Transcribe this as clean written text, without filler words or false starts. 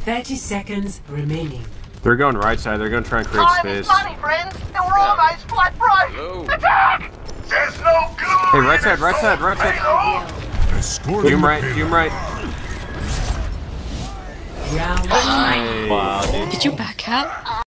30 seconds remaining. They're going right side. They're going to try and create space. Money, friends, and we're always flat broke. Attack! There's no glory. Hey, right side, right side, right side. Doom right, Doom right. Round Hey. Wow, dude. Did you back out?